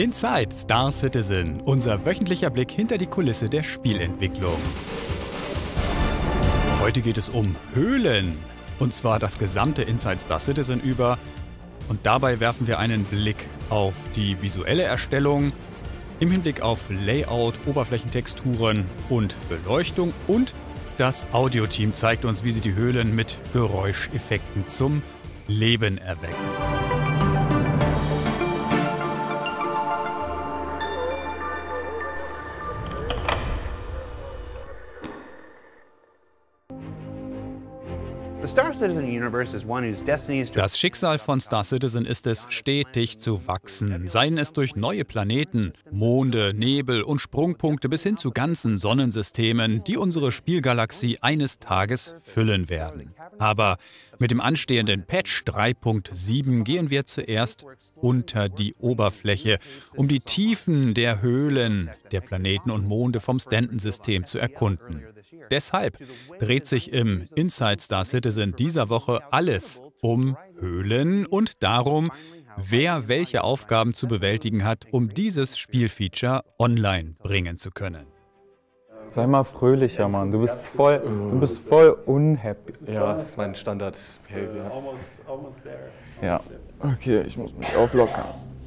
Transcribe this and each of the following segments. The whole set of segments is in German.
Inside Star Citizen, unser wöchentlicher Blick hinter die Kulisse der Spielentwicklung. Heute geht es um Höhlen, und zwar das gesamte Inside Star Citizen über. Und dabei werfen wir einen Blick auf die visuelle Erstellung, im Hinblick auf Layout, Oberflächentexturen und Beleuchtung, und das Audioteam zeigt uns, wie sie die Höhlen mit Geräuscheffekten zum Leben erwecken. Das Schicksal von Star Citizen ist es, stetig zu wachsen, seien es durch neue Planeten, Monde, Nebel und Sprungpunkte bis hin zu ganzen Sonnensystemen, die unsere Spielgalaxie eines Tages füllen werden. Aber mit dem anstehenden Patch 3.7 gehen wir zuerst unter die Oberfläche, um die Tiefen der Höhlen, der Planeten und Monde vom Stanton-System zu erkunden. Deshalb dreht sich im Inside Star Citizen dieser Woche alles um Höhlen und darum, wer welche Aufgaben zu bewältigen hat, um dieses Spielfeature online bringen zu können. Sei mal fröhlicher, Mann. Du bist voll unhappy. Ja, das ist mein Standard-Behavior. Ja. Okay, ich muss mich auflockern.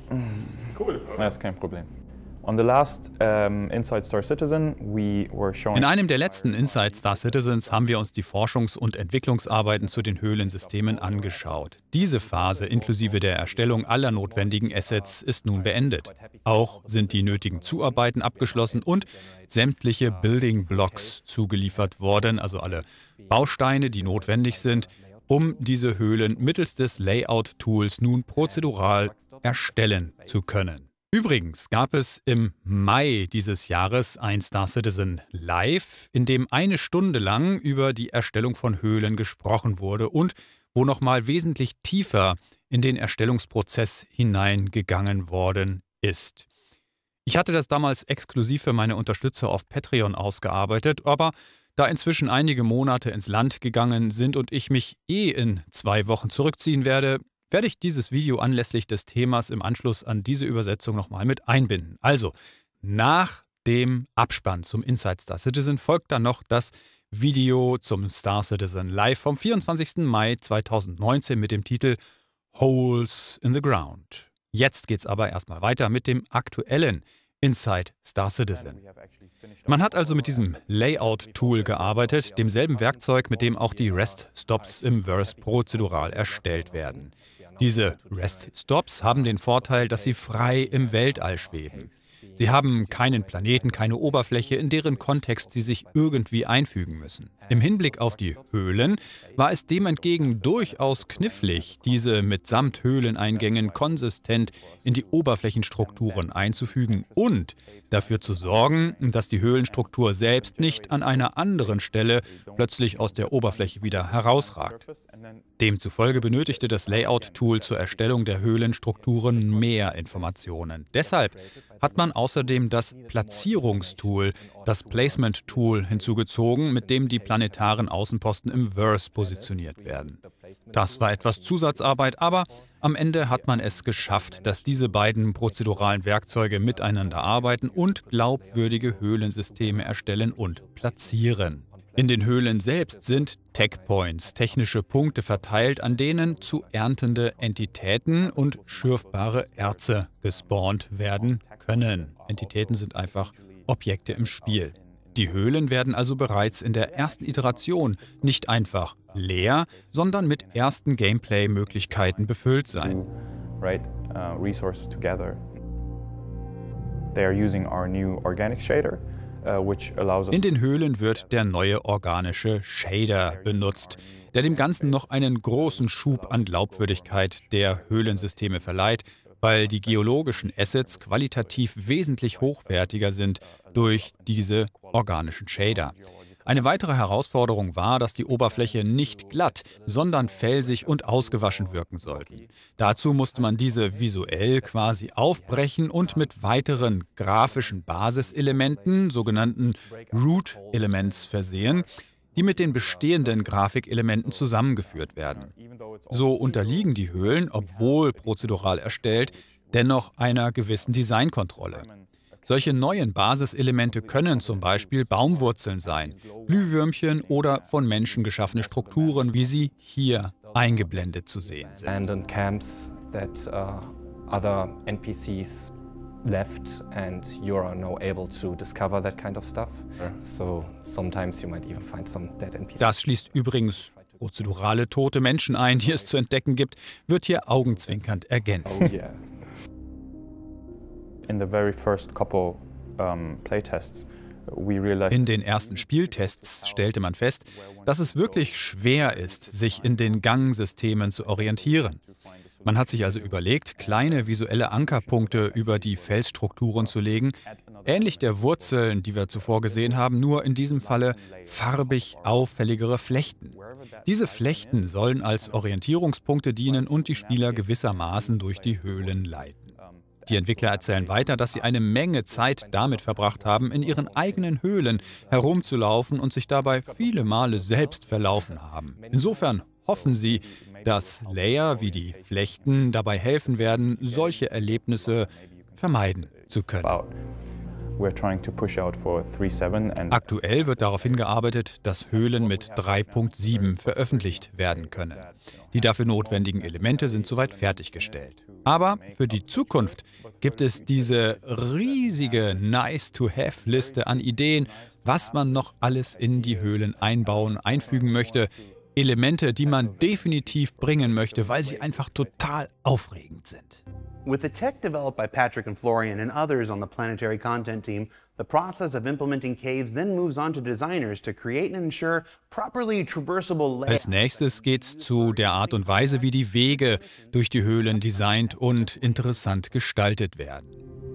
Cool. Das ist kein Problem. On the last Inside Star Citizen, we were showing. In einem der letzten Inside Star Citizens haben wir uns die Forschungs- und Entwicklungsarbeiten zu den Höhlensystemen angeschaut. Diese Phase inklusive der Erstellung aller notwendigen Assets ist nun beendet. Auch sind die nötigen Zuarbeiten abgeschlossen und sämtliche Building Blocks zugeliefert worden, also alle Bausteine, die notwendig sind, um diese Höhlen mittels des Layout-Tools nun prozedural erstellen zu können. Übrigens gab es im Mai dieses Jahres ein Star Citizen Live, in dem eine Stunde lang über die Erstellung von Höhlen gesprochen wurde und wo nochmal wesentlich tiefer in den Erstellungsprozess hineingegangen worden ist. Ich hatte das damals exklusiv für meine Unterstützer auf Patreon ausgearbeitet, aber da inzwischen einige Monate ins Land gegangen sind und ich mich in 2 Wochen zurückziehen werde ich dieses Video anlässlich des Themas im Anschluss an diese Übersetzung nochmal mit einbinden. Also, nach dem Abspann zum Inside Star Citizen folgt dann noch das Video zum Star Citizen Live vom 24. Mai 2019 mit dem Titel Holes in the Ground. Jetzt geht's aber erstmal weiter mit dem aktuellen Inside Star Citizen. Man hat also mit diesem Layout-Tool gearbeitet, demselben Werkzeug, mit dem auch die REST-Stops im Verse prozedural erstellt werden. Diese REST-Stops haben den Vorteil, dass sie frei im Weltall schweben. Sie haben keinen Planeten, keine Oberfläche, in deren Kontext sie sich irgendwie einfügen müssen. Im Hinblick auf die Höhlen war es dem entgegen durchaus knifflig, diese mitsamt Höhleneingängen konsistent in die Oberflächenstrukturen einzufügen und dafür zu sorgen, dass die Höhlenstruktur selbst nicht an einer anderen Stelle plötzlich aus der Oberfläche wieder herausragt. Demzufolge benötigte das Layout-Tool zur Erstellung der Höhlenstrukturen mehr Informationen. Deshalb hat man außerdem das Platzierungstool, das Placement-Tool hinzugezogen, mit dem die planetaren Außenposten im Verse positioniert werden. Das war etwas Zusatzarbeit, aber am Ende hat man es geschafft, dass diese beiden prozeduralen Werkzeuge miteinander arbeiten und glaubwürdige Höhlensysteme erstellen und platzieren. In den Höhlen selbst sind Tech-Points, technische Punkte verteilt, an denen zu erntende Entitäten und schürfbare Erze gespawnt werden können. Entitäten sind einfach Objekte im Spiel. Die Höhlen werden also bereits in der ersten Iteration nicht einfach leer, sondern mit ersten Gameplay-Möglichkeiten befüllt sein. Resources together. They are using our new organic shader. In den Höhlen wird der neue organische Shader benutzt, der dem Ganzen noch einen großen Schub an Glaubwürdigkeit der Höhlensysteme verleiht, weil die geologischen Assets qualitativ wesentlich hochwertiger sind durch diese organischen Shader. Eine weitere Herausforderung war, dass die Oberfläche nicht glatt, sondern felsig und ausgewaschen wirken sollten. Dazu musste man diese visuell quasi aufbrechen und mit weiteren grafischen Basiselementen, sogenannten Root Elements, versehen, die mit den bestehenden Grafikelementen zusammengeführt werden. So unterliegen die Höhlen, obwohl prozedural erstellt, dennoch einer gewissen Designkontrolle. Solche neuen Basiselemente können zum Beispiel Baumwurzeln sein, Glühwürmchen oder von Menschen geschaffene Strukturen, wie sie hier eingeblendet zu sehen sind. Abandoned camps that other NPCs left and you are now able to discover that kind of stuff. So sometimes you might even find some dead NPCs. Das schließt übrigens prozedurale tote Menschen ein, die es zu entdecken gibt, wird hier augenzwinkernd ergänzt. Oh yeah. In the very first couple playtests, we realized In den ersten Spieltests stellte man fest, dass es wirklich schwer ist, sich in den Gangsystemen zu orientieren. Man hat sich also überlegt, kleine visuelle Ankerpunkte über die Felsstrukturen zu legen, ähnlich der Wurzeln, die wir zuvor gesehen haben, nur in diesem Falle farbig auffälligere Flechten. Diese Flechten sollen als Orientierungspunkte dienen und die Spieler gewissermaßen durch die Höhlen leiten. Die Entwickler erzählen weiter, dass sie eine Menge Zeit damit verbracht haben, in ihren eigenen Höhlen herumzulaufen und sich dabei viele Male selbst verlaufen haben. Insofern hoffen sie, dass Layer wie die Flechten dabei helfen werden, solche Erlebnisse vermeiden zu können. we're trying to push out for 3.7 and Aktuell wird darauf hingearbeitet, dass Höhlen mit 3.7 veröffentlicht werden können. Die dafür notwendigen Elemente sind soweit fertiggestellt. Aber für die Zukunft gibt es diese riesige Nice-to-have-Liste an Ideen, was man noch alles in die Höhlen einbauen, einfügen möchte. Elemente, die man definitiv bringen möchte, weil sie einfach total aufregend sind. With the tech developed by Patrick and Florian and others on the Planetary Content team, the process of implementing caves then moves on to designers to create and ensure properly traversable layouts. Als nächstes geht's zu der Art und Weise, wie die Wege durch die Höhlen designt und interessant gestaltet werden.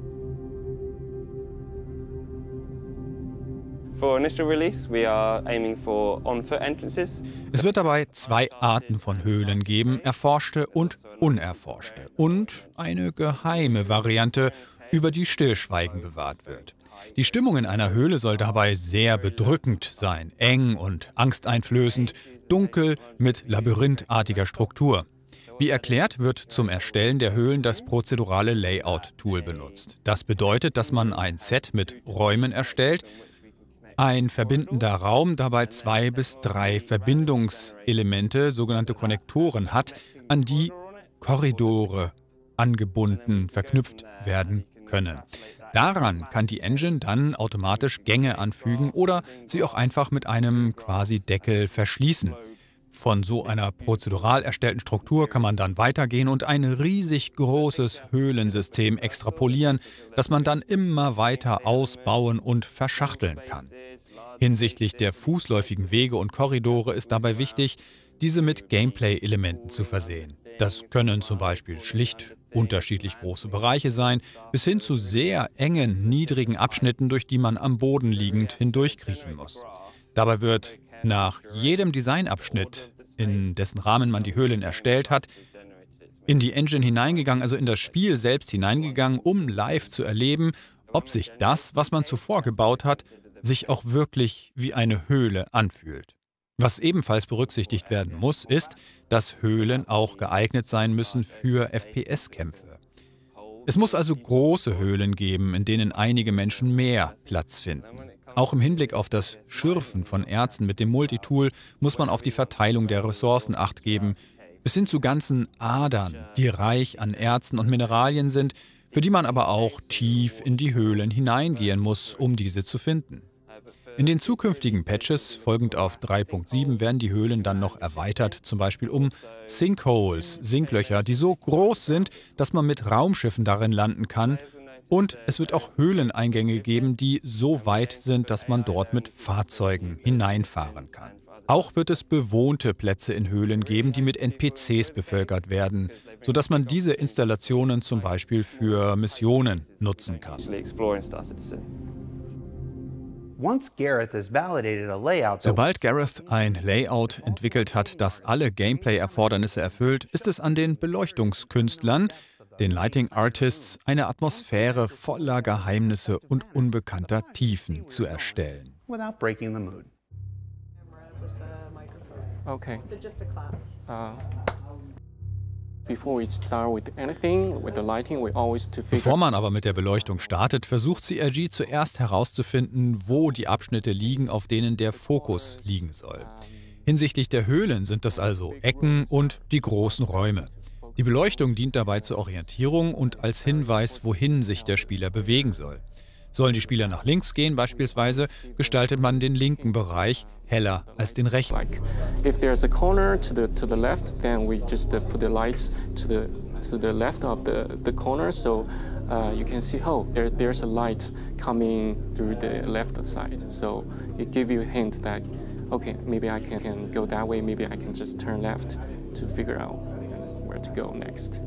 For initial release, we are aiming for on-foot entrances. Es wird dabei zwei Arten von Höhlen geben, erforschte und unerforschte. Und eine geheime Variante, über die Stillschweigen bewahrt wird. Die Stimmung in einer Höhle soll dabei sehr bedrückend sein, eng und angsteinflößend, dunkel mit labyrinthartiger Struktur. Wie erklärt, wird zum Erstellen der Höhlen das prozedurale Layout-Tool benutzt. Das bedeutet, dass man ein Set mit Räumen erstellt, ein verbindender Raum dabei 2 bis 3 Verbindungselemente, sogenannte Konnektoren hat, an die Korridore angebunden, verknüpft werden können. Daran kann die Engine dann automatisch Gänge anfügen oder sie auch einfach mit einem quasi Deckel verschließen. Von so einer prozedural erstellten Struktur kann man dann weitergehen und ein riesig großes Höhlensystem extrapolieren, das man dann immer weiter ausbauen und verschachteln kann. Hinsichtlich der fußläufigen Wege und Korridore ist dabei wichtig, diese mit Gameplay-Elementen zu versehen. Das können zum Beispiel schlicht unterschiedlich große Bereiche sein, bis hin zu sehr engen, niedrigen Abschnitten, durch die man am Boden liegend hindurchkriechen muss. Dabei wird nach jedem Designabschnitt, in dessen Rahmen man die Höhlen erstellt hat, in die Engine hineingegangen, also in das Spiel selbst hineingegangen, um live zu erleben, ob sich das, was man zuvor gebaut hat, sich auch wirklich wie eine Höhle anfühlt. Was ebenfalls berücksichtigt werden muss, ist, dass Höhlen auch geeignet sein müssen für FPS-Kämpfe. Es muss also große Höhlen geben, in denen einige Menschen mehr Platz finden. Auch im Hinblick auf das Schürfen von Erzen mit dem Multitool muss man auf die Verteilung der Ressourcen Acht geben, bis hin zu ganzen Adern, die reich an Erzen und Mineralien sind, für die man aber auch tief in die Höhlen hineingehen muss, um diese zu finden. In den zukünftigen Patches, folgend auf 3.7, werden die Höhlen dann noch erweitert, zum Beispiel um Sinkholes, Sinklöcher, die so groß sind, dass man mit Raumschiffen darin landen kann. Und es wird auch Höhleneingänge geben, die so weit sind, dass man dort mit Fahrzeugen hineinfahren kann. Auch wird es bewohnte Plätze in Höhlen geben, die mit NPCs bevölkert werden, sodass man diese Installationen zum Beispiel für Missionen nutzen kann. Sobald Gareth ein Layout entwickelt hat, das alle Gameplay-Erfordernisse erfüllt, ist es an den Beleuchtungskünstlern, den Lighting Artists, eine Atmosphäre voller Geheimnisse und unbekannter Tiefen zu erstellen. Okay. Bevor man aber mit der Beleuchtung startet, versucht CRG zuerst herauszufinden, wo die Abschnitte liegen, auf denen der Fokus liegen soll. Hinsichtlich der Höhlen sind das also Ecken und die großen Räume. Die Beleuchtung dient dabei zur Orientierung und als Hinweis, wohin sich der Spieler bewegen soll. Sollen die Spieler nach links gehen beispielsweise, gestaltet man den linken Bereich heller als den rechten. If there's a corner to the left, then we just put the lights to the left of the corner, so you can see, oh, there's a light coming through the left side. So it gives you a hint that, okay, maybe I can go that way, maybe I can just turn left to figure out where to go next.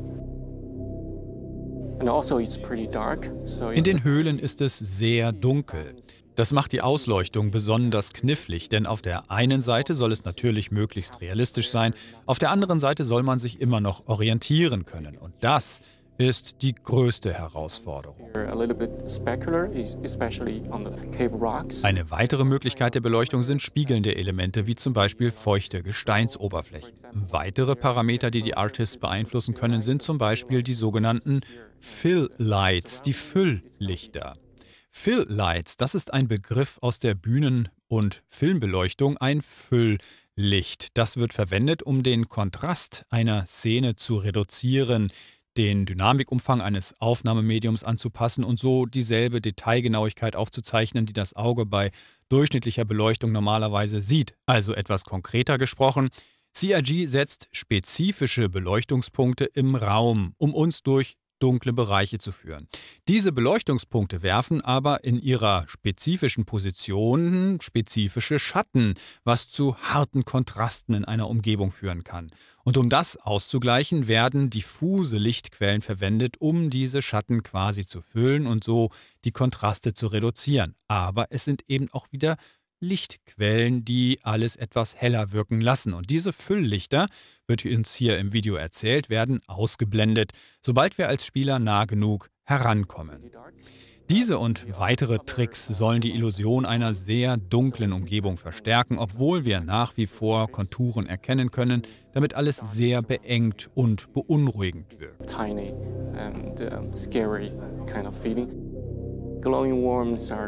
And also it's pretty dark, so In den Höhlen ist es sehr dunkel. Das macht die Ausleuchtung besonders knifflig, denn auf der einen Seite soll es natürlich möglichst realistisch sein, auf der anderen Seite soll man sich immer noch orientieren können. Und das ist die größte Herausforderung. Eine weitere Möglichkeit der Beleuchtung sind spiegelnde Elemente, wie zum Beispiel feuchte Gesteinsoberflächen. Weitere Parameter, die die Artists beeinflussen können, sind zum Beispiel die sogenannten Fill Lights, die Fülllichter. Fill Lights, das ist ein Begriff aus der Bühnen- und Filmbeleuchtung, ein Fülllicht. Das wird verwendet, um den Kontrast einer Szene zu reduzieren, den Dynamikumfang eines Aufnahmemediums anzupassen und so dieselbe Detailgenauigkeit aufzuzeichnen, die das Auge bei durchschnittlicher Beleuchtung normalerweise sieht. Also etwas konkreter gesprochen, CRG setzt spezifische Beleuchtungspunkte im Raum, um uns durch dunkle Bereiche zu führen. Diese Beleuchtungspunkte werfen aber in ihrer spezifischen Position spezifische Schatten, was zu harten Kontrasten in einer Umgebung führen kann. Und um das auszugleichen, werden diffuse Lichtquellen verwendet, um diese Schatten quasi zu füllen und so die Kontraste zu reduzieren. Aber es sind eben auch wieder Lichtquellen, die alles etwas heller wirken lassen. Und diese Fülllichter, wird uns hier im Video erzählt, werden ausgeblendet, sobald wir als Spieler nah genug herankommen. Diese und weitere Tricks sollen die Illusion einer sehr dunklen Umgebung verstärken, obwohl wir nach wie vor Konturen erkennen können, damit alles sehr beengt und beunruhigend wirkt. Tiny and scary kind of feeling. Glowing worms are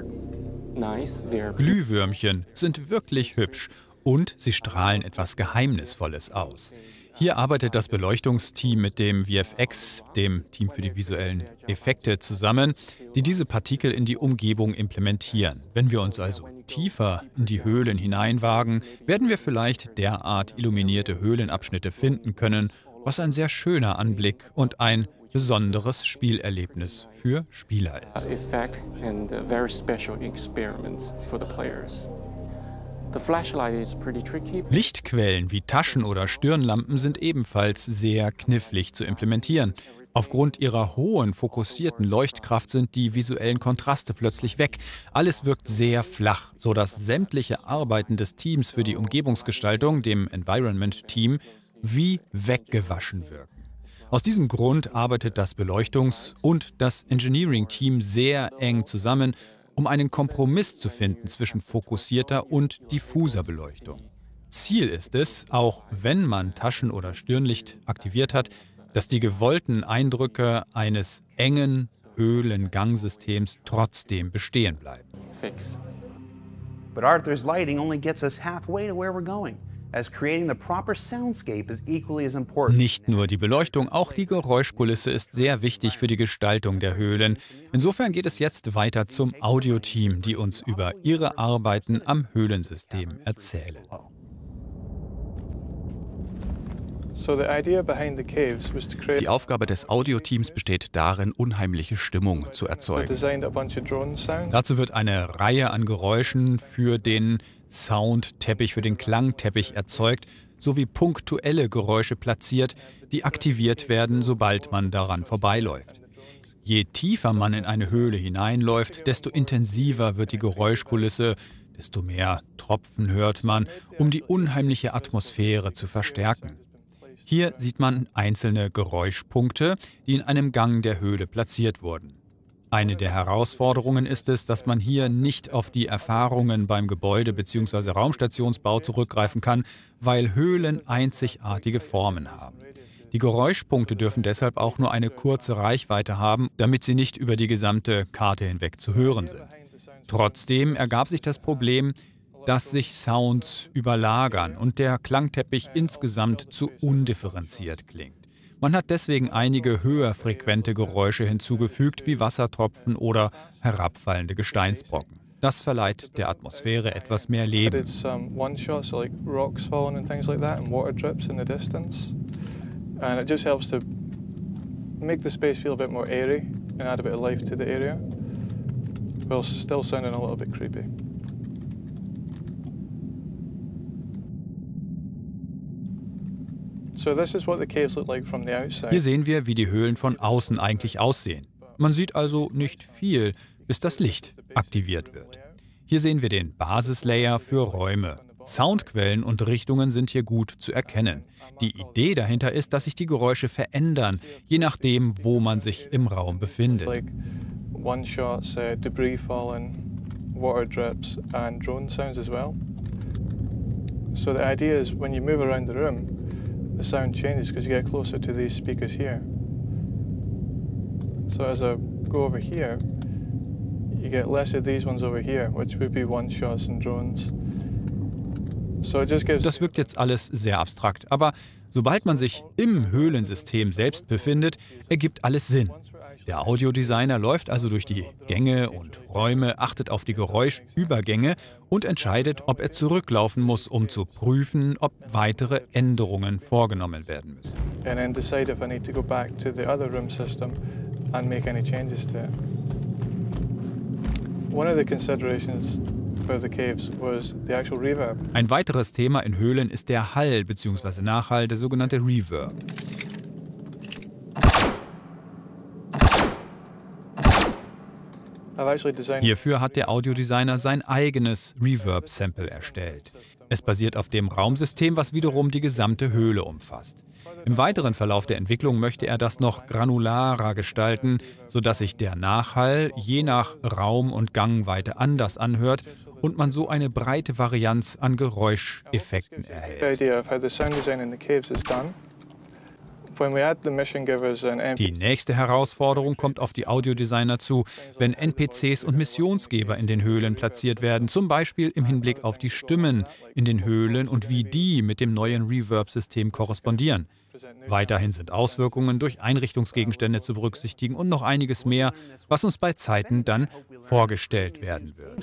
nice. Glühwürmchen sind wirklich hübsch und sie strahlen etwas Geheimnisvolles aus. Hier arbeitet das Beleuchtungsteam mit dem VFX, dem Team für die visuellen Effekte, zusammen, die diese Partikel in die Umgebung implementieren. Wenn wir uns also tiefer in die Höhlen hineinwagen, werden wir vielleicht derart illuminierte Höhlenabschnitte finden können, was ein sehr schöner Anblick und ein besonderes Spielerlebnis für Spieler ist. Lichtquellen wie Taschen oder Stirnlampen sind ebenfalls sehr knifflig zu implementieren. Aufgrund ihrer hohen fokussierten Leuchtkraft sind die visuellen Kontraste plötzlich weg. Alles wirkt sehr flach, sodass sämtliche Arbeiten des Teams für die Umgebungsgestaltung, dem Environment-Team, wie weggewaschen wirken. Aus diesem Grund arbeitet das Beleuchtungs- und das Engineering-Team sehr eng zusammen, um einen Kompromiss zu finden zwischen fokussierter und diffuser Beleuchtung. Ziel ist es, auch wenn man Taschen- oder Stirnlicht aktiviert hat, dass die gewollten Eindrücke eines engen Höhlengangsystems trotzdem bestehen bleiben. But Arthur's lighting only gets us halfway to where we're going, as creating the proper soundscape is equally as important. Nicht nur die Beleuchtung, auch die Geräuschkulisse ist sehr wichtig für die Gestaltung der Höhlen. Insofern geht es jetzt weiter zum Audioteam, die uns über ihre Arbeiten am Höhlensystem erzählen. Die Aufgabe des Audioteams besteht darin, unheimliche Stimmung zu erzeugen. Dazu wird eine Reihe an Geräuschen für den Soundteppich, für den Klangteppich erzeugt, sowie punktuelle Geräusche platziert, die aktiviert werden, sobald man daran vorbeiläuft. Je tiefer man in eine Höhle hineinläuft, desto intensiver wird die Geräuschkulisse, desto mehr Tropfen hört man, um die unheimliche Atmosphäre zu verstärken. Hier sieht man einzelne Geräuschpunkte, die in einem Gang der Höhle platziert wurden. Eine der Herausforderungen ist es, dass man hier nicht auf die Erfahrungen beim Gebäude- bzw. Raumstationsbau zurückgreifen kann, weil Höhlen einzigartige Formen haben. Die Geräuschpunkte dürfen deshalb auch nur eine kurze Reichweite haben, damit sie nicht über die gesamte Karte hinweg zu hören sind. Trotzdem ergab sich das Problem, dass sich Sounds überlagern und der Klangteppich insgesamt zu undifferenziert klingt. Man hat deswegen einige höher frequente Geräusche hinzugefügt, wie Wassertropfen oder herabfallende Gesteinsbrocken. Das verleiht der Atmosphäre etwas mehr Leben. And it just helps to make the space feel a bit more airy and add a bit of life to the area, while still sounding a little bit creepy. So this is what the caves look like from the outside. Hier sehen wir, wie die Höhlen von außen eigentlich aussehen. Man sieht also nicht viel, bis das Licht aktiviert wird. Hier sehen wir den Basislayer für Räume. Soundquellen und Richtungen sind hier gut zu erkennen. Die Idee dahinter ist, dass sich die Geräusche verändern, je nachdem, wo man sich im Raum befindet. Like one-shots, debris falling, water drips and drone sounds as well. So the idea is when you move around the room, the sound changes because you get closer to these speakers here. So as I go over here, you get less of these ones over here, which would be one-shots and drones. Das wirkt jetzt alles sehr abstrakt, aber sobald man sich im Höhlensystem selbst befindet, ergibt alles Sinn. Der Audiodesigner läuft also durch die Gänge und Räume, achtet auf die Geräuschübergänge und entscheidet, ob er zurücklaufen muss, um zu prüfen, ob weitere Änderungen vorgenommen werden müssen. And then decide if I need to go back to the other room system and make any changes to it. One of the considerations for the caves was the actual reverb. Ein weiteres Thema in Höhlen ist der Hall bzw. Nachhall, der sogenannte Reverb. Hierfür hat der Audiodesigner sein eigenes Reverb-Sample erstellt. Es basiert auf dem Raumsystem, was wiederum die gesamte Höhle umfasst. Im weiteren Verlauf der Entwicklung möchte er das noch granularer gestalten, sodass sich der Nachhall je nach Raum- und Gangweite anders anhört und man so eine breite Varianz an Geräuscheffekten erhält. Die nächste Herausforderung kommt auf die Audiodesigner zu, wenn NPCs und Missionsgeber in den Höhlen platziert werden, zum Beispiel im Hinblick auf die Stimmen in den Höhlen und wie die mit dem neuen Reverb-System korrespondieren. Weiterhin sind Auswirkungen durch Einrichtungsgegenstände zu berücksichtigen und noch einiges mehr, was uns bei Zeiten dann vorgestellt werden wird.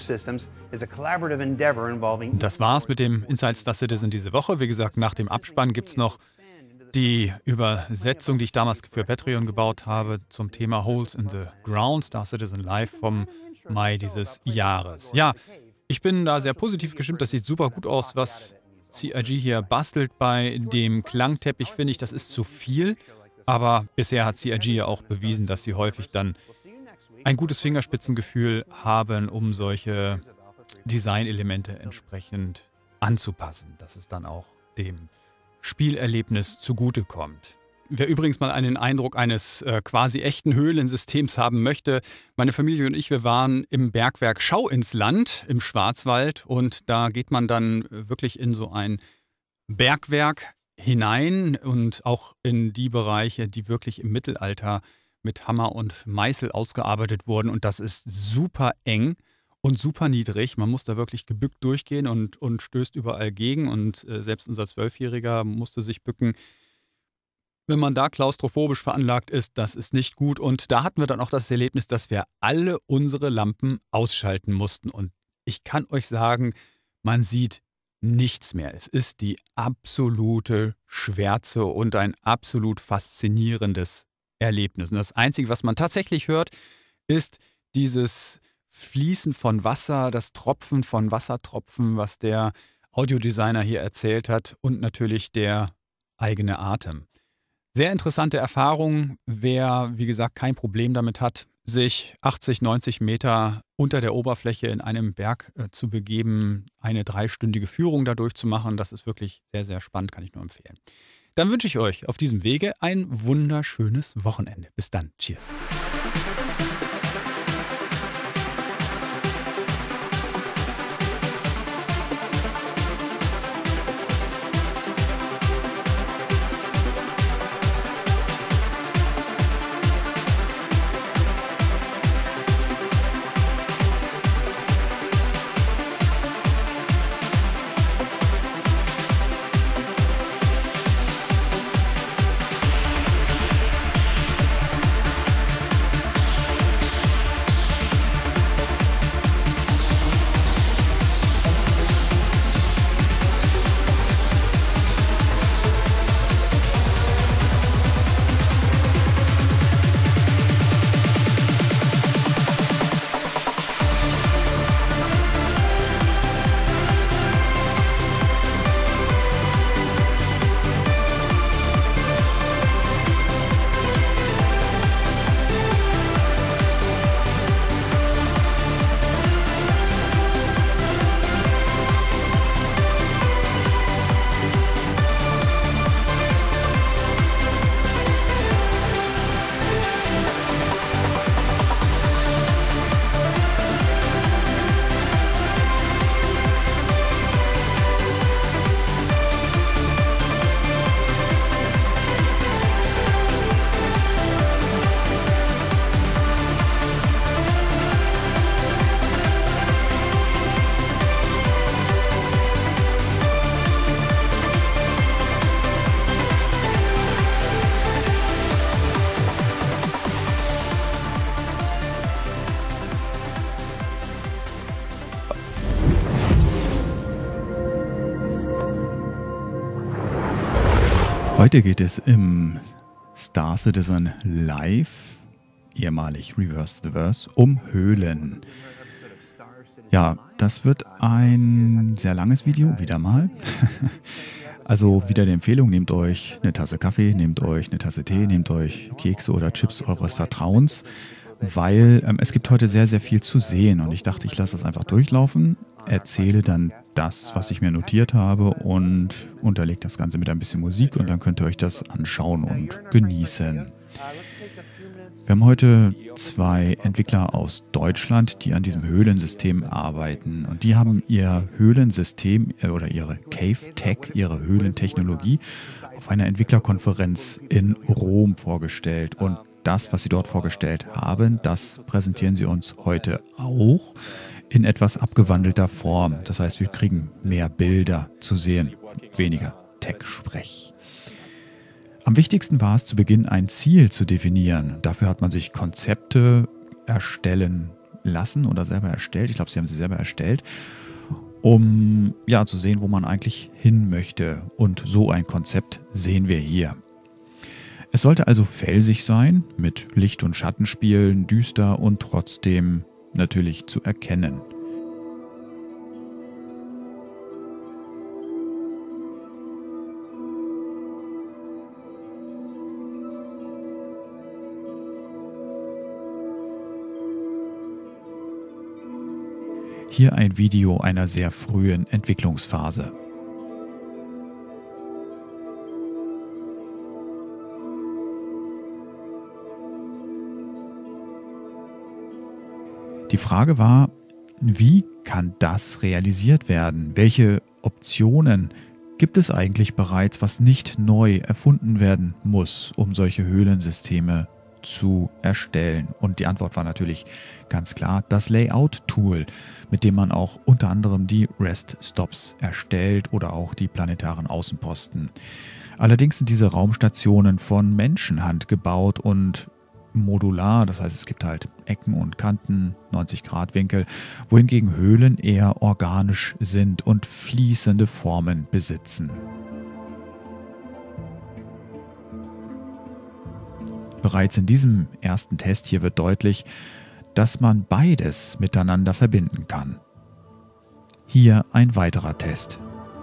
Das war's mit dem Inside Star Citizen diese Woche. Wie gesagt, nach dem Abspann gibt es noch die Übersetzung, die ich damals für Patreon gebaut habe, zum Thema Holes in the Ground, Star Citizen Live vom Mai dieses Jahres. Ja, ich bin da sehr positiv gestimmt. Das sieht super gut aus, was CIG hier bastelt. Bei dem Klangteppich finde ich, das ist zu viel. Aber bisher hat CIG ja auch bewiesen, dass sie häufig dann ein gutes Fingerspitzengefühl haben, um solche Designelemente entsprechend anzupassen, dass es dann auch dem Spielerlebnis zugutekommt. Wer übrigens mal einen Eindruck eines quasi echten Höhlensystems haben möchte, meine Familie und ich, wir waren im Bergwerk Schau ins Land im Schwarzwald und da geht man dann wirklich in so ein Bergwerk hinein und auch in die Bereiche, die wirklich im Mittelalter mit Hammer und Meißel ausgearbeitet wurden und das ist super eng und super niedrig. Man muss da wirklich gebückt durchgehen und stößt überall gegen. Und selbst unser 12-Jähriger musste sich bücken. Wenn man da klaustrophobisch veranlagt ist, das ist nicht gut. Und da hatten wir dann auch das Erlebnis, dass wir alle unsere Lampen ausschalten mussten. Und ich kann euch sagen, man sieht nichts mehr. Es ist die absolute Schwärze und ein absolut faszinierendes Erlebnis. Und das Einzige, was man tatsächlich hört, ist dieses Fließen von Wasser, das Tropfen von Wassertropfen, was der Audiodesigner hier erzählt hat und natürlich der eigene Atem. Sehr interessante Erfahrung, wer, wie gesagt, kein Problem damit hat, sich 80, 90 Meter unter der Oberfläche in einem Berg zu begeben, eine 3-stündige Führung dadurch zu machen, das ist wirklich sehr, sehr spannend, kann ich nur empfehlen. Dann wünsche ich euch auf diesem Wege ein wunderschönes Wochenende. Bis dann. Cheers. Heute geht es im Star Citizen Live, ehemalig Reverse the Verse, um Höhlen. Ja, das wird ein sehr langes Video, wieder mal. Also wieder die Empfehlung, nehmt euch eine Tasse Kaffee, nehmt euch eine Tasse Tee, nehmt euch Kekse oder Chips eures Vertrauens, weil es gibt heute sehr, sehr viel zu sehen und ich dachte, ich lasse das einfach durchlaufen, erzähle dann das, was ich mir notiert habe und unterlege das Ganze mit ein bisschen Musik und dann könnt ihr euch das anschauen und genießen. Wir haben heute 2 Entwickler aus Deutschland, die an diesem Höhlensystem arbeiten. Und die haben ihr Höhlensystem oder ihre Cave Tech, ihre Höhlentechnologie, auf einer Entwicklerkonferenz in Rom vorgestellt. Und das, was sie dort vorgestellt haben, das präsentieren sie uns heute auch in etwas abgewandelter Form. Das heißt, wir kriegen mehr Bilder zu sehen, weniger Tech-Sprech. Am wichtigsten war es zu Beginn, ein Ziel zu definieren. Dafür hat man sich Konzepte erstellen lassen oder selber erstellt. Ich glaube, sie haben sie selber erstellt, um ja zu sehen, wo man eigentlich hin möchte. Und so ein Konzept sehen wir hier. Es sollte also felsig sein, mit Licht- und Schattenspielen, düster und trotzdem natürlich zu erkennen. Hier ein Video einer sehr frühen Entwicklungsphase. Die Frage war, wie kann das realisiert werden? Welche Optionen gibt es eigentlich bereits, was nicht neu erfunden werden muss, um solche Höhlensysteme zu erstellen? Und die Antwort war natürlich ganz klar das Layout-Tool, mit dem man auch unter anderem die Rest-Stops erstellt oder auch die planetaren Außenposten. Allerdings sind diese Raumstationen von Menschenhand gebaut und modular, das heißt, es gibt halt Ecken und Kanten, 90-Grad-Winkel, wohingegen Höhlen eher organisch sind und fließende Formen besitzen. Bereits in diesem ersten Test hier wird deutlich, dass man beides miteinander verbinden kann. Hier ein weiterer Test.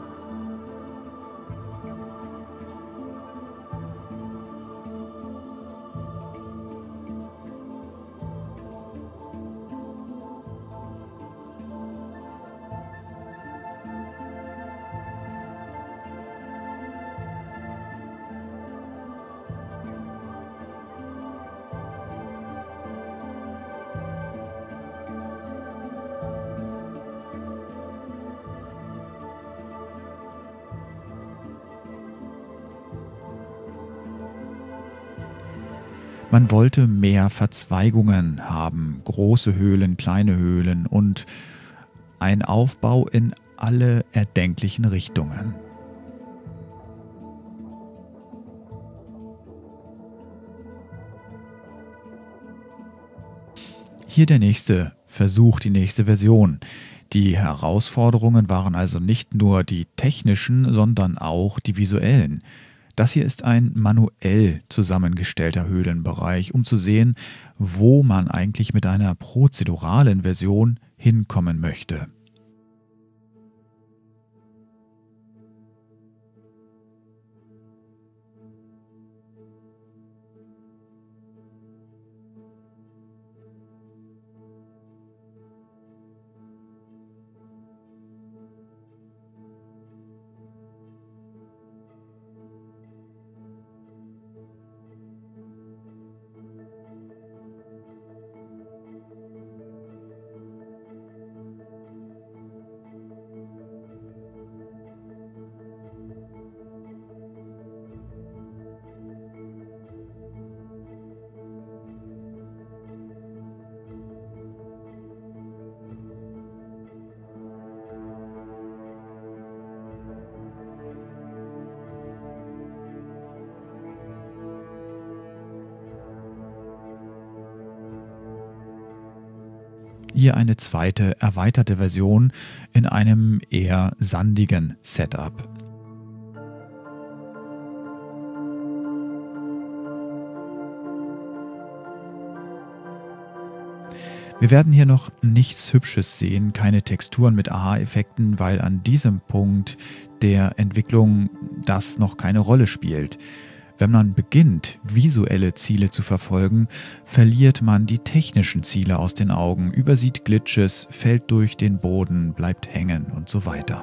Man wollte mehr Verzweigungen haben, große Höhlen, kleine Höhlen und ein Aufbau in alle erdenklichen Richtungen. Hier der nächste Versuch, die nächste Version. Die Herausforderungen waren also nicht nur die technischen, sondern auch die visuellen. Das hier ist ein manuell zusammengestellter Höhlenbereich, um zu sehen, wo man eigentlich mit einer prozeduralen Version hinkommen möchte. Hier eine zweite, erweiterte Version in einem eher sandigen Setup. Wir werden hier noch nichts Hübsches sehen, keine Texturen mit Aha-Effekten, weil an diesem Punkt der Entwicklung das noch keine Rolle spielt. Wenn man beginnt, visuelle Ziele zu verfolgen, verliert man die technischen Ziele aus den Augen, übersieht Glitches, fällt durch den Boden, bleibt hängen und so weiter.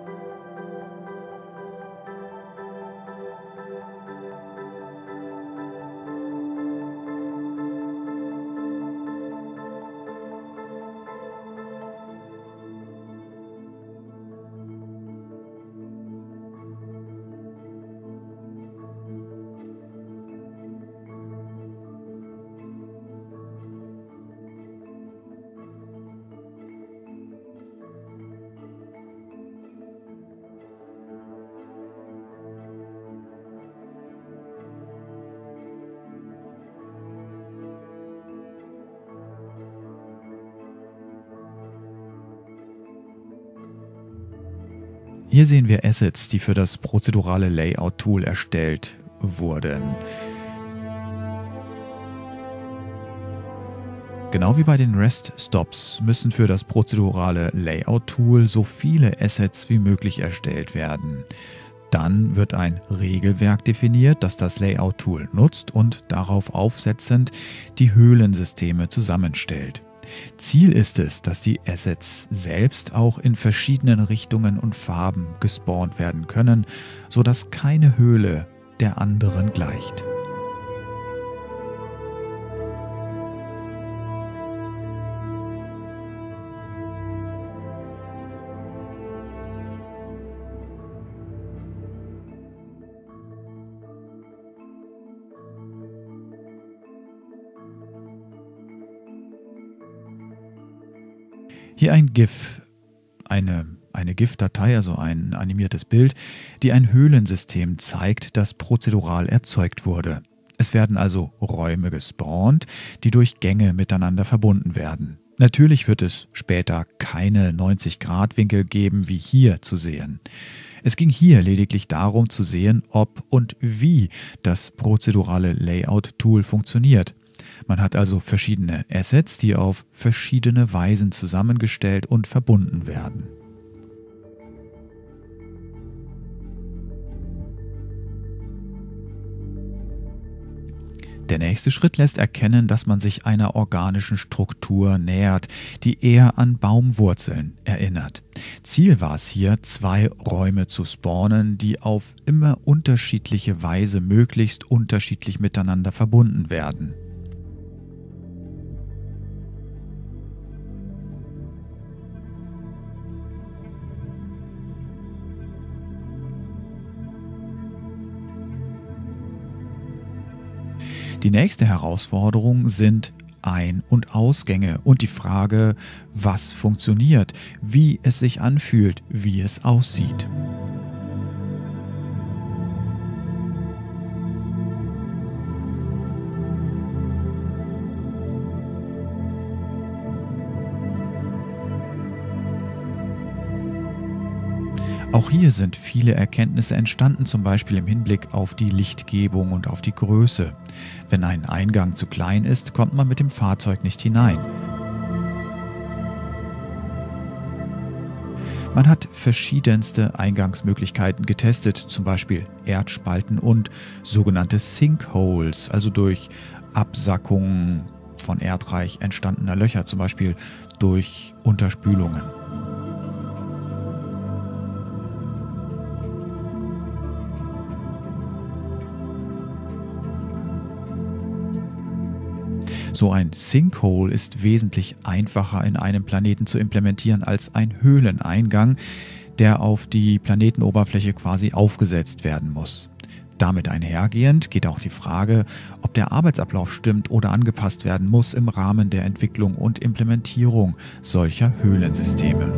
Hier sehen wir Assets, die für das prozedurale Layout-Tool erstellt wurden. Genau wie bei den REST-Stops müssen für das prozedurale Layout-Tool so viele Assets wie möglich erstellt werden. Dann wird ein Regelwerk definiert, das das Layout-Tool nutzt und darauf aufsetzend die Höhlensysteme zusammenstellt. Ziel ist es, dass die Assets selbst auch in verschiedenen Richtungen und Farben gespawnt werden können, sodass keine Höhle der anderen gleicht. Hier ein GIF, eine GIF-Datei, also ein animiertes Bild, die ein Höhlensystem zeigt, das prozedural erzeugt wurde. Es werden also Räume gespawnt, die durch Gänge miteinander verbunden werden. Natürlich wird es später keine 90-Grad-Winkel geben, wie hier zu sehen. Es ging hier lediglich darum zu sehen, ob und wie das prozedurale Layout-Tool funktioniert. Man hat also verschiedene Assets, die auf verschiedene Weisen zusammengestellt und verbunden werden. Der nächste Schritt lässt erkennen, dass man sich einer organischen Struktur nähert, die eher an Baumwurzeln erinnert. Ziel war es hier, 2 Räume zu spawnen, die auf immer unterschiedliche Weise möglichst unterschiedlich miteinander verbunden werden. Die nächste Herausforderung sind Ein- und Ausgänge und die Frage, was funktioniert, wie es sich anfühlt, wie es aussieht. Auch hier sind viele Erkenntnisse entstanden, zum Beispiel im Hinblick auf die Lichtgebung und auf die Größe. Wenn ein Eingang zu klein ist, kommt man mit dem Fahrzeug nicht hinein. Man hat verschiedenste Eingangsmöglichkeiten getestet, zum Beispiel Erdspalten und sogenannte Sinkholes, also durch Absackungen von Erdreich entstandener Löcher, zum Beispiel durch Unterspülungen. So ein Sinkhole ist wesentlich einfacher in einem Planeten zu implementieren als ein Höhleneingang, der auf die Planetenoberfläche quasi aufgesetzt werden muss. Damit einhergehend geht auch die Frage, ob der Arbeitsablauf stimmt oder angepasst werden muss im Rahmen der Entwicklung und Implementierung solcher Höhlensysteme.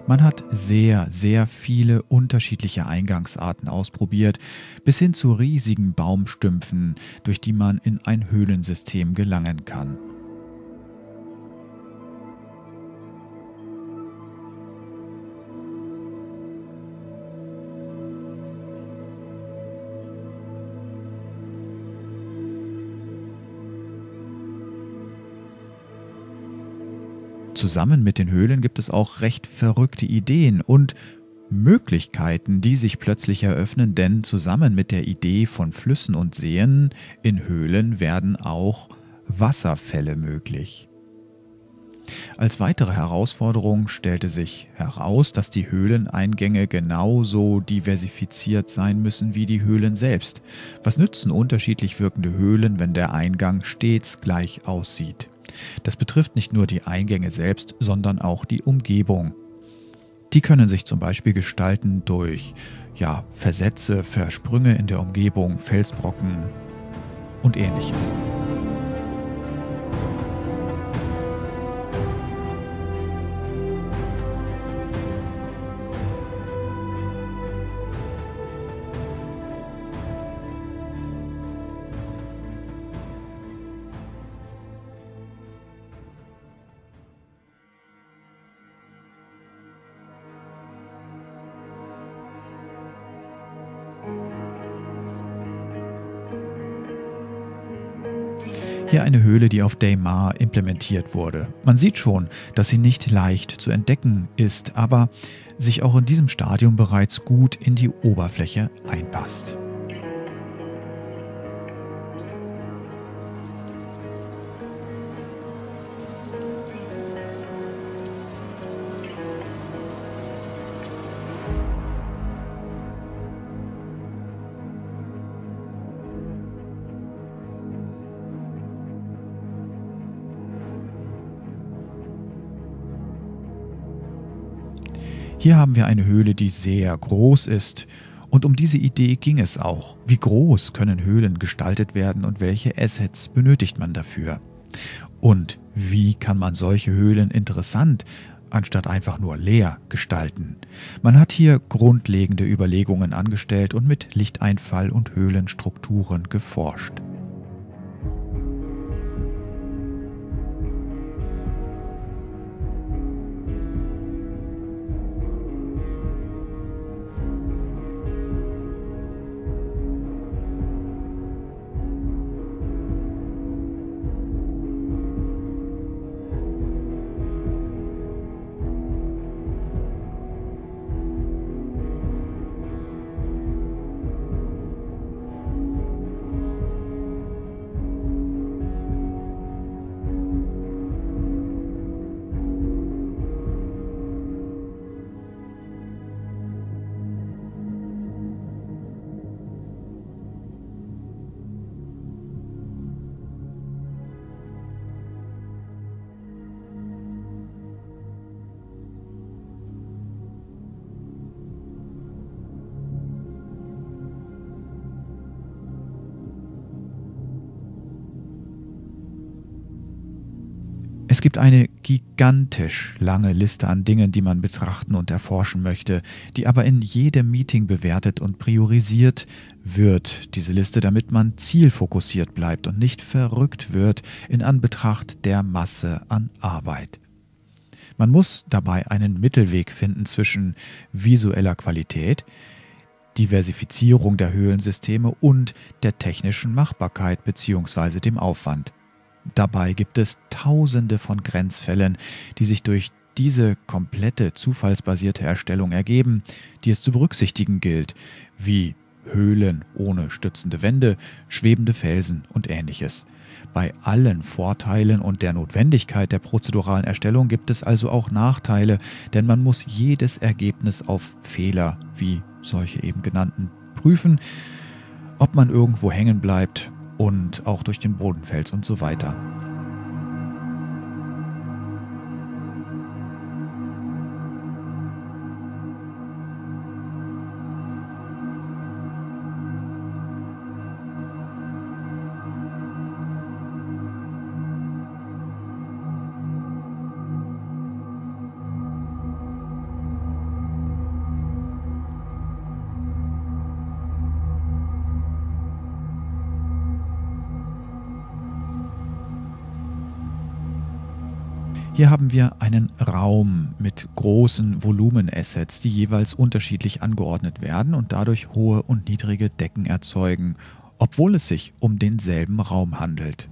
Man hat sehr, sehr viele unterschiedliche Eingangsarten ausprobiert, bis hin zu riesigen Baumstümpfen, durch die man in ein Höhlensystem gelangen kann. Zusammen mit den Höhlen gibt es auch recht verrückte Ideen und Möglichkeiten, die sich plötzlich eröffnen, denn zusammen mit der Idee von Flüssen und Seen in Höhlen werden auch Wasserfälle möglich. Als weitere Herausforderung stellte sich heraus, dass die Höhleneingänge genauso diversifiziert sein müssen wie die Höhlen selbst. Was nützen unterschiedlich wirkende Höhlen, wenn der Eingang stets gleich aussieht? Das betrifft nicht nur die Eingänge selbst, sondern auch die Umgebung. Die können sich zum Beispiel gestalten durch Versätze, Versprünge in der Umgebung, Felsbrocken und Ähnliches. Hier eine Höhle, die auf Daymar implementiert wurde. Man sieht schon, dass sie nicht leicht zu entdecken ist, aber sich auch in diesem Stadium bereits gut in die Oberfläche einpasst. Hier haben wir eine Höhle, die sehr groß ist. Und um diese Idee ging es auch. Wie groß können Höhlen gestaltet werden und welche Assets benötigt man dafür? Und wie kann man solche Höhlen interessant, anstatt einfach nur leer, gestalten? Man hat hier grundlegende Überlegungen angestellt und mit Lichteinfall und Höhlenstrukturen geforscht. Es gibt eine gigantisch lange Liste an Dingen, die man betrachten und erforschen möchte, die aber in jedem Meeting bewertet und priorisiert wird, diese Liste, damit man zielfokussiert bleibt und nicht verrückt wird in Anbetracht der Masse an Arbeit. Man muss dabei einen Mittelweg finden zwischen visueller Qualität, Diversifizierung der Höhlensysteme und der technischen Machbarkeit bzw. dem Aufwand. Dabei gibt es Tausende von Grenzfällen, die sich durch diese komplette zufallsbasierte Erstellung ergeben, die es zu berücksichtigen gilt, wie Höhlen ohne stützende Wände, schwebende Felsen und Ähnliches. Bei allen Vorteilen und der Notwendigkeit der prozeduralen Erstellung gibt es also auch Nachteile, denn man muss jedes Ergebnis auf Fehler, wie solche eben genannten, prüfen, ob man irgendwo hängen bleibt und auch durch den Boden fällt und so weiter. Hier haben wir einen Raum mit großen Volumenassets, die jeweils unterschiedlich angeordnet werden und dadurch hohe und niedrige Decken erzeugen, obwohl es sich um denselben Raum handelt.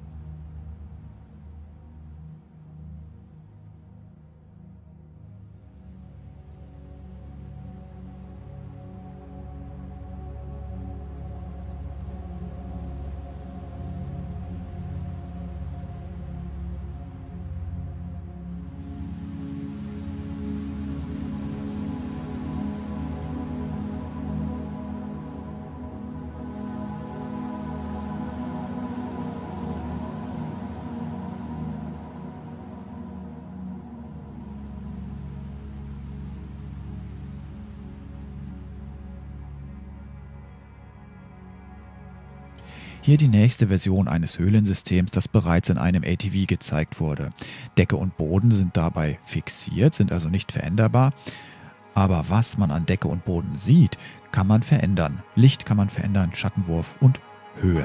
Hier die nächste Version eines Höhlensystems, das bereits in einem ATV gezeigt wurde. Decke und Boden sind dabei fixiert, sind also nicht veränderbar. Aber was man an Decke und Boden sieht, kann man verändern. Licht kann man verändern, Schattenwurf und Höhen.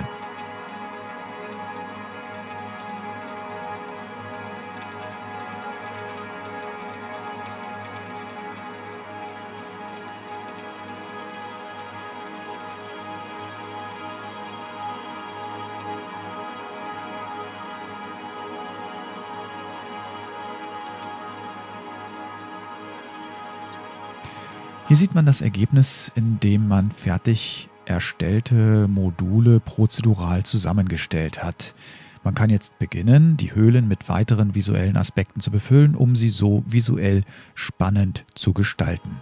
Hier sieht man das Ergebnis, indem man fertig erstellte Module prozedural zusammengestellt hat. Man kann jetzt beginnen, die Höhlen mit weiteren visuellen Aspekten zu befüllen, um sie so visuell spannend zu gestalten.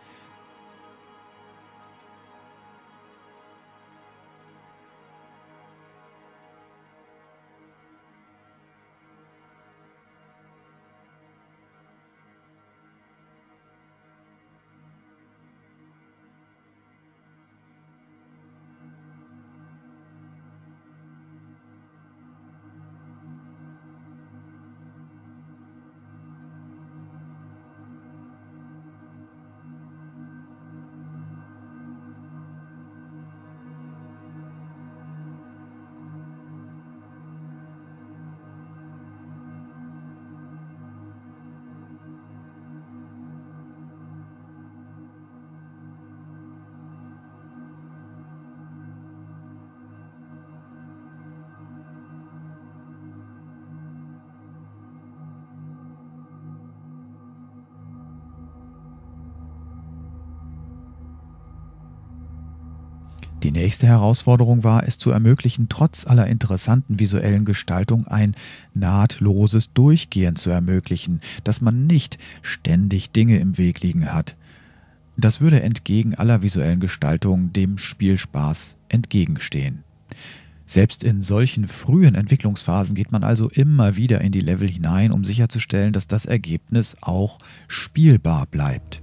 Die nächste Herausforderung war, es zu ermöglichen, trotz aller interessanten visuellen Gestaltung ein nahtloses Durchgehen zu ermöglichen, dass man nicht ständig Dinge im Weg liegen hat. Das würde entgegen aller visuellen Gestaltung dem Spielspaß entgegenstehen. Selbst in solchen frühen Entwicklungsphasen geht man also immer wieder in die Level hinein, um sicherzustellen, dass das Ergebnis auch spielbar bleibt.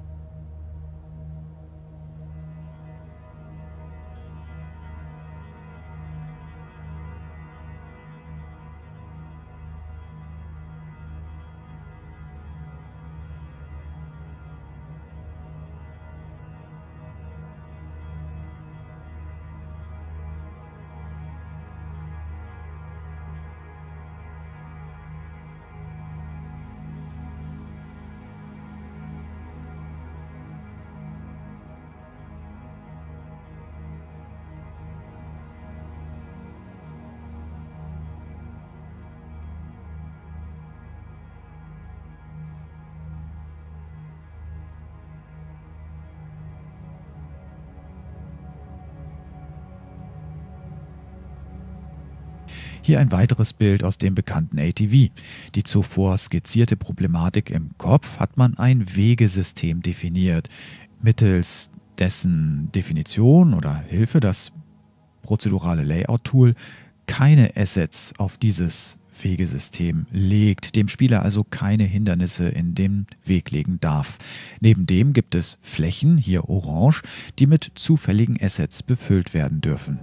Hier ein weiteres Bild aus dem bekannten ATV. Die zuvor skizzierte Problematik im Kopf hat man ein Wegesystem definiert, mittels dessen Definition oder Hilfe das prozedurale Layout-Tool keine Assets auf dieses Wegesystem legt, dem Spieler also keine Hindernisse in den Weg legen darf. Neben dem gibt es Flächen, hier orange, die mit zufälligen Assets befüllt werden dürfen.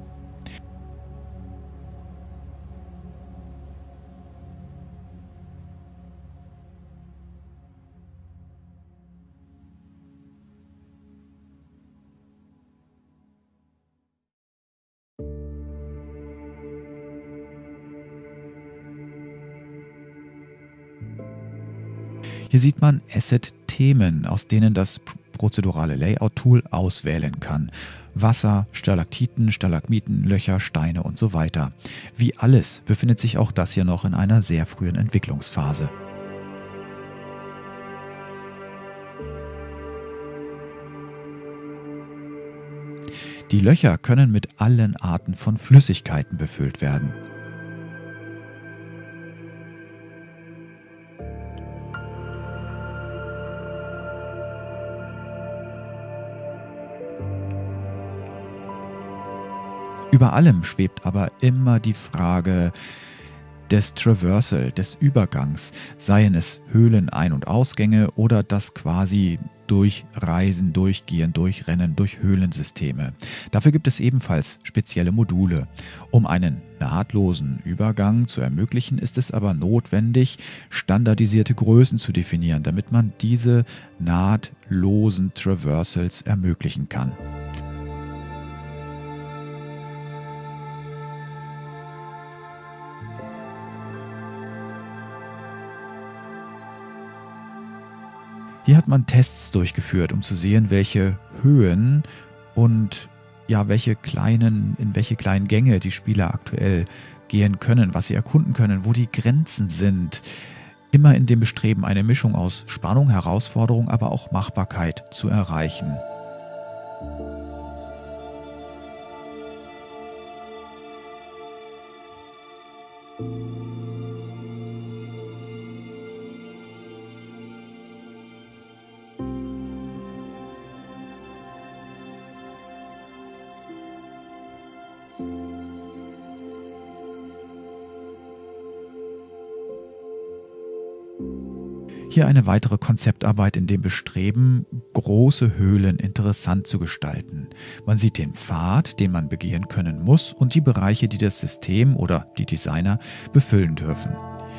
Hier sieht man Asset-Themen, aus denen das prozedurale Layout-Tool auswählen kann. Wasser, Stalaktiten, Stalagmiten, Löcher, Steine und so weiter. Wie alles befindet sich auch das hier noch in einer sehr frühen Entwicklungsphase. Die Löcher können mit allen Arten von Flüssigkeiten befüllt werden. Über allem schwebt aber immer die Frage des Traversal, des Übergangs, seien es Höhlen-Ein- und Ausgänge oder das quasi Durchreisen, Durchgehen, Durchrennen durch Höhlensysteme. Dafür gibt es ebenfalls spezielle Module. Um einen nahtlosen Übergang zu ermöglichen, ist es aber notwendig, standardisierte Größen zu definieren, damit man diese nahtlosen Traversals ermöglichen kann. Hier hat man Tests durchgeführt, um zu sehen, welche Höhen und ja, in welche kleinen Gänge die Spieler aktuell gehen können, was sie erkunden können, wo die Grenzen sind. Immer in dem Bestreben, eine Mischung aus Spannung, Herausforderung, aber auch Machbarkeit zu erreichen. Hier eine weitere Konzeptarbeit in dem Bestreben, große Höhlen interessant zu gestalten. Man sieht den Pfad, den man begehen können muss, und die Bereiche, die das System oder die Designer befüllen dürfen.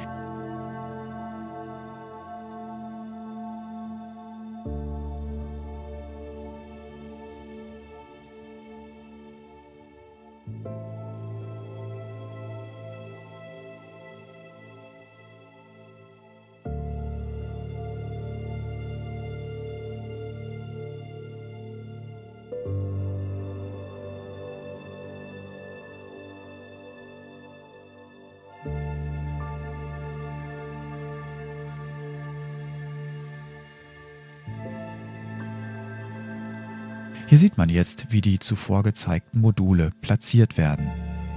Hier sieht man jetzt, wie die zuvor gezeigten Module platziert werden.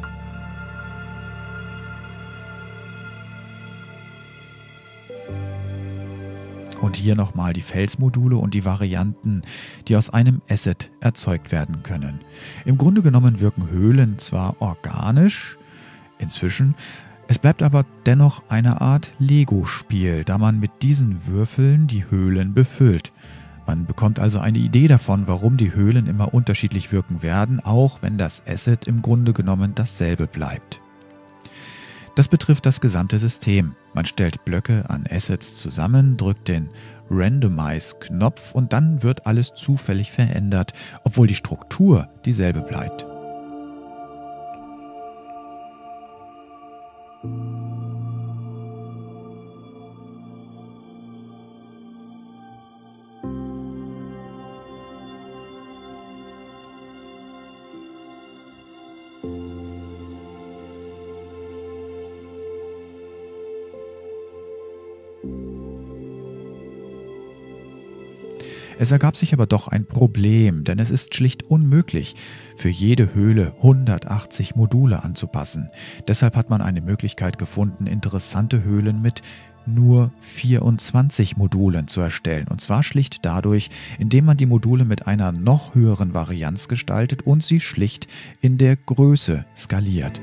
Und hier nochmal die Felsmodule und die Varianten, die aus einem Asset erzeugt werden können. Im Grunde genommen wirken Höhlen zwar organisch inzwischen, es bleibt aber dennoch eine Art Lego-Spiel, da man mit diesen Würfeln die Höhlen befüllt. Man bekommt also eine Idee davon, warum die Höhlen immer unterschiedlich wirken werden, auch wenn das Asset im Grunde genommen dasselbe bleibt. Das betrifft das gesamte System. Man stellt Blöcke an Assets zusammen, drückt den Randomize-Knopf und dann wird alles zufällig verändert, obwohl die Struktur dieselbe bleibt. Es ergab sich aber doch ein Problem, denn es ist schlicht unmöglich, für jede Höhle 180 Module anzupassen. Deshalb hat man eine Möglichkeit gefunden, interessante Höhlen mit nur 24 Modulen zu erstellen. Und zwar schlicht dadurch, indem man die Module mit einer noch höheren Varianz gestaltet und sie schlicht in der Größe skaliert.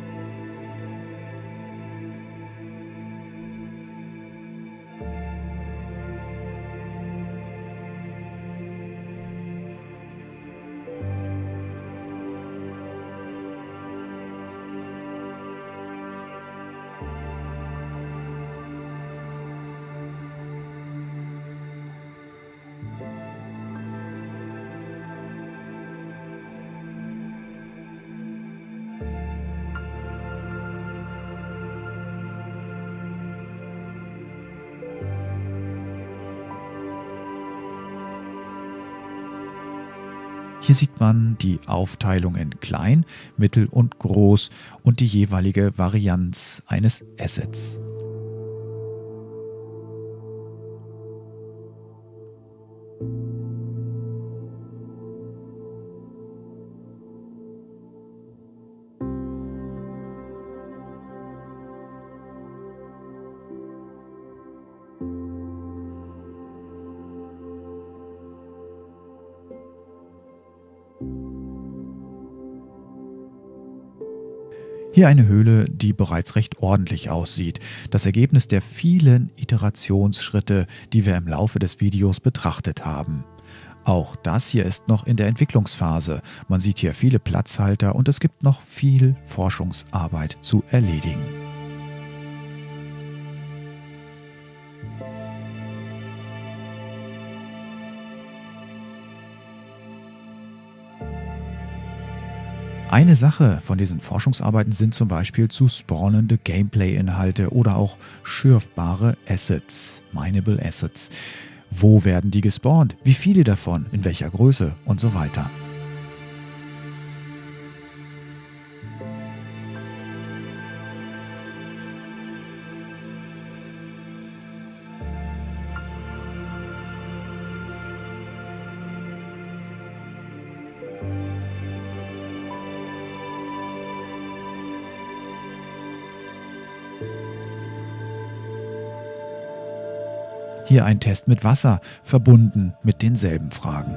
Hier sieht man die Aufteilung in klein, mittel und groß und die jeweilige Varianz eines Assets. Hier eine Höhle, die bereits recht ordentlich aussieht. Das Ergebnis der vielen Iterationsschritte, die wir im Laufe des Videos betrachtet haben. Auch das hier ist noch in der Entwicklungsphase. Man sieht hier viele Platzhalter und es gibt noch viel Forschungsarbeit zu erledigen. Eine Sache von diesen Forschungsarbeiten sind zum Beispiel zu spawnende Gameplay-Inhalte oder auch schürfbare Assets, mineable Assets. Wo werden die gespawnt? Wie viele davon? In welcher Größe? Und so weiter. Hier ein Test mit Wasser, verbunden mit denselben Fragen.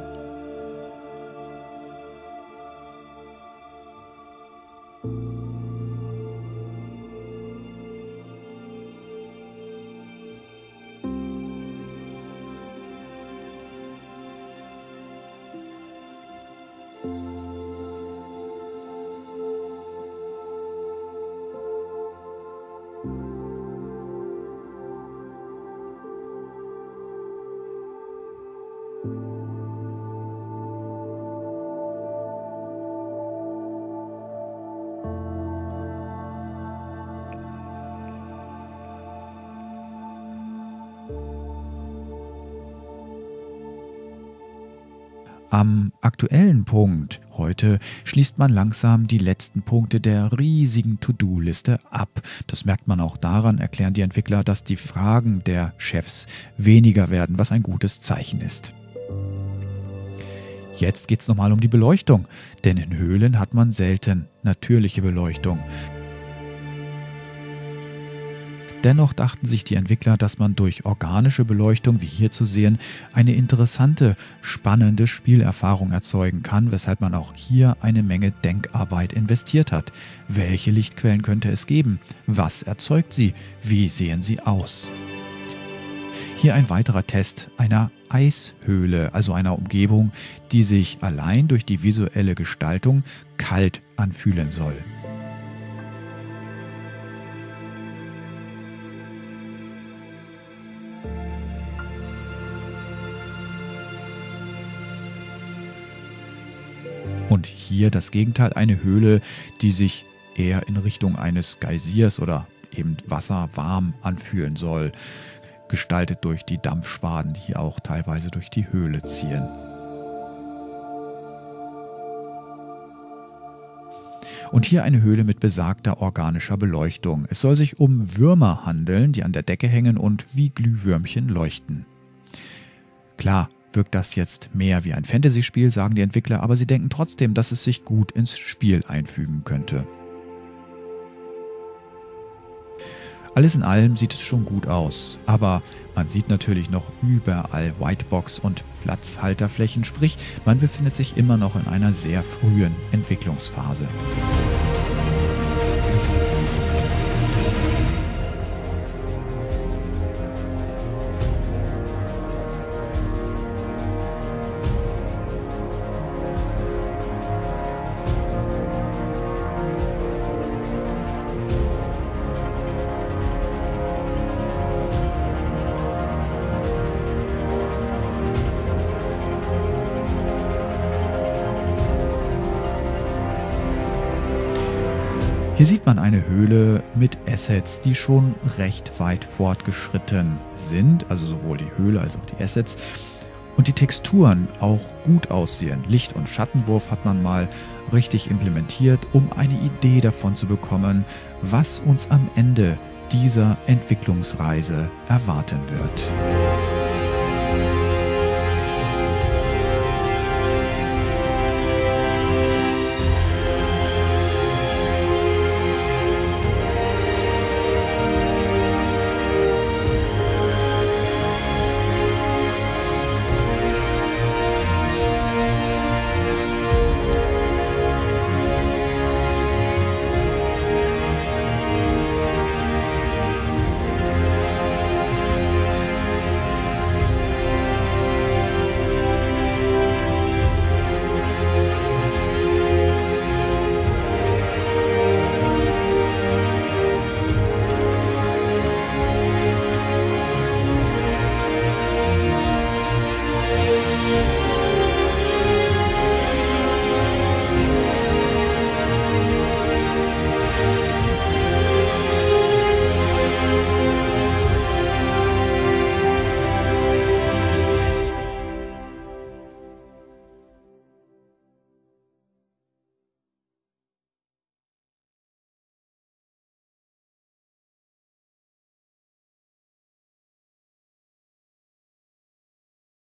Am aktuellen Punkt heute schließt man langsam die letzten Punkte der riesigen To-Do-Liste ab. Das merkt man auch daran, erklären die Entwickler, dass die Fragen der Chefs weniger werden, was ein gutes Zeichen ist. Jetzt geht es nochmal um die Beleuchtung, denn in Höhlen hat man selten natürliche Beleuchtung. Dennoch dachten sich die Entwickler, dass man durch organische Beleuchtung, wie hier zu sehen, eine interessante, spannende Spielerfahrung erzeugen kann, weshalb man auch hier eine Menge Denkarbeit investiert hat. Welche Lichtquellen könnte es geben? Was erzeugt sie? Wie sehen sie aus? Hier ein weiterer Test einer Eishöhle, also einer Umgebung, die sich allein durch die visuelle Gestaltung kalt anfühlen soll. Und hier das Gegenteil, eine Höhle, die sich eher in Richtung eines Geysirs oder eben Wasser warm anfühlen soll, gestaltet durch die Dampfschwaden, die hier auch teilweise durch die Höhle ziehen. Und hier eine Höhle mit besagter organischer Beleuchtung. Es soll sich um Würmer handeln, die an der Decke hängen und wie Glühwürmchen leuchten. Klar, wirkt das jetzt mehr wie ein Fantasy-Spiel, sagen die Entwickler, aber sie denken trotzdem, dass es sich gut ins Spiel einfügen könnte. Alles in allem sieht es schon gut aus, aber man sieht natürlich noch überall Whitebox und Platzhalterflächen, sprich, man befindet sich immer noch in einer sehr frühen Entwicklungsphase. Hier sieht man eine Höhle mit Assets, die schon recht weit fortgeschritten sind, also sowohl die Höhle als auch die Assets. und die Texturen auch gut aussehen. Licht- und Schattenwurf hat man mal richtig implementiert, um eine Idee davon zu bekommen, was uns am Ende dieser Entwicklungsreise erwarten wird.